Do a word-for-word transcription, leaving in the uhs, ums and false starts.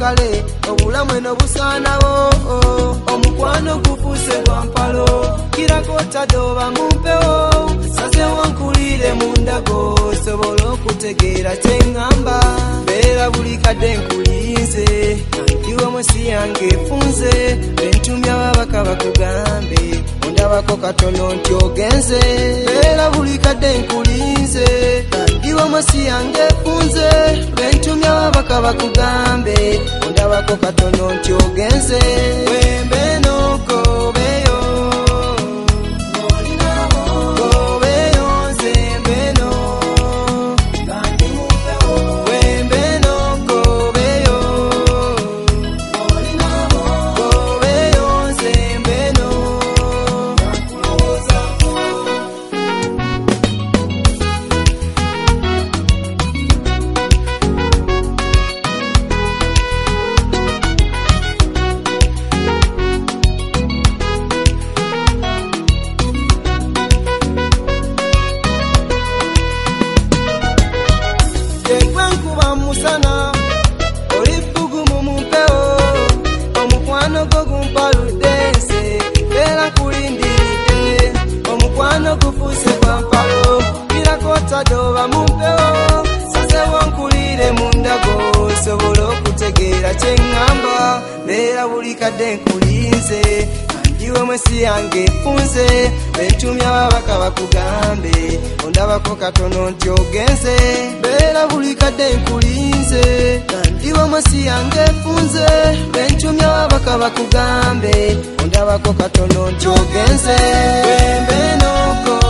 kale obulamu eno busaanawo omukwano gufuse gwa mpalo kirakota doba mumpewo sazewo nkulire mundago sobola okutegeera kyeŋŋamba mbeera buli kadde nkulinze iwe mwesi yange efunze bentumya ababaka bakugambe ondabako katono nti ogenze mbeera buli kadde nkulinze iwe mwesi yange efunze bentumya ababaka bakugambe ondabako katono nti ogenze wembe nokobeyo musana olifugumu mumpeo omukwano go gumpaludense era kulindiride omukwano gufuse kwa mpalo kirakota doba mumpeo sazewo nkulire mundago sobola okutegeera kyeŋŋamba mbeera buli kadde nkulinze iwe mwesi yange efunze bentumya ababaka bakugambe ondabako katono nti ogenze mbeera buli kadde nkulinze iwe mwesi yange efunze bentumya ababaka bakugambe ondabako katono nti ogenze wembe noko